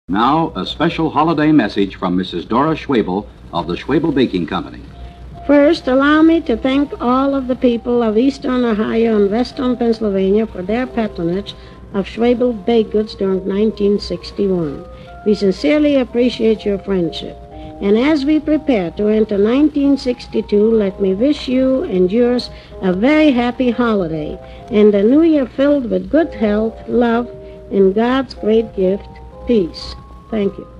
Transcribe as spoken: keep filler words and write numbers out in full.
Now, a special holiday message from Missus Dora Schwebel of the Schwebel Baking Company. First, allow me to thank all of the people of Eastern Ohio and Western Pennsylvania for their patronage of Schwebel baked goods during nineteen sixty-one. We sincerely appreciate your friendship. And as we prepare to enter nineteen sixty-two, let me wish you and yours a very happy holiday and a new year filled with good health, love, and God's great gift, peace. Thank you.